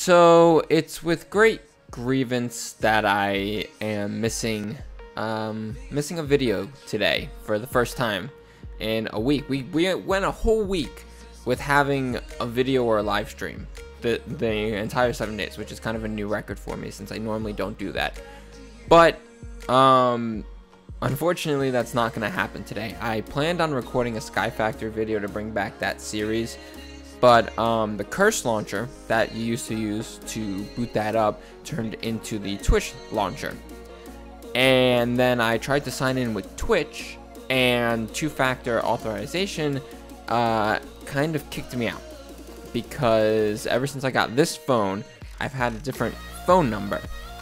So it's with great grievance that I am missing a video today for the first time in a week. We went a whole week with having a video or a live stream the entire 7 days, which is kind of a new record for me since I normally don't do that. But unfortunately, that's not going to happen today. I planned on recording a Sky Factor video to bring back that series, but the Curse launcher that you used to use to boot that up turned into the Twitch launcher. And then I tried to sign in with Twitch, and two-factor authorization kind of kicked me out, because ever since I got this phone, I've had a different phone number,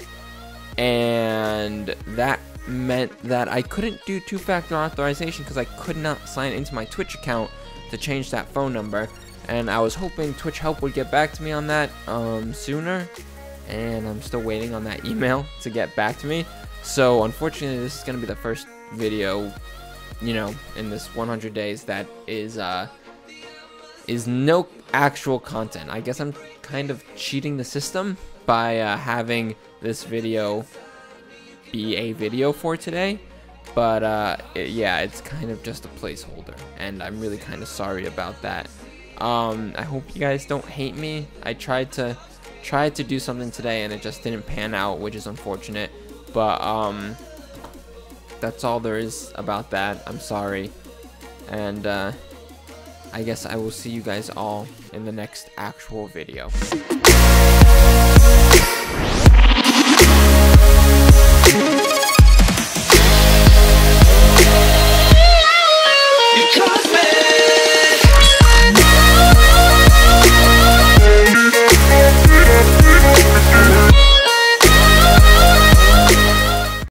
and that meant that I couldn't do two-factor authorization because I could not sign into my Twitch account to change that phone number. And I was hoping Twitch Help would get back to me on that sooner, and I'm still waiting on that email to get back to me. So unfortunately, this is going to be the first video, in this 100 days that is no actual content. I guess I'm kind of cheating the system by having this video be a video for today, but yeah, it's kind of just a placeholder, and I'm really kind of sorry about that. I hope you guys don't hate me. I tried to do something today and it just didn't pan out, which is unfortunate, but that's all there is about that. I'm sorry, and I guess I will see you guys all in the next actual video.